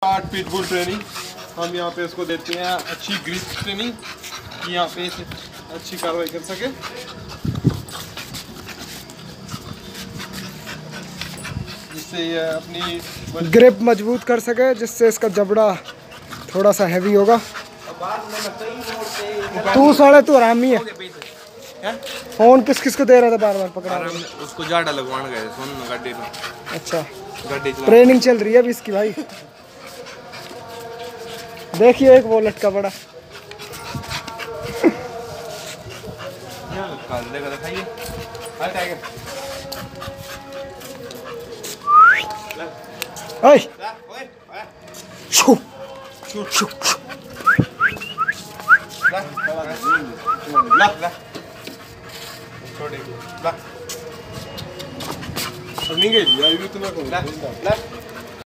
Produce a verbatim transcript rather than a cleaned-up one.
Pitbull training हम यहाँ पे इसको देते हैं अच्छी ग्रिप ट्रेनिंग कि यहाँ पे इसे अच्छी कार्रवाई कर सके। जिससे ये अपनी ग्रिप मजबूत कर सके, जिससे इसका जबड़ा थोड़ा सा हैवी होगा। तू साले तू आरामी है। फोन किस किस को दे रहा था बार बार पकड़ा? उसको जाड़ा लगवाने गए सुन गाड़ी में। अच्छा गाड़ी ट्रेनिंग चल रही है अभी इसकी भाई। देखिए एक वो लटका पड़ा। ओए शू शू शू ला ला छोड़ ला नहीं गई यार, ये तो मैं ला ला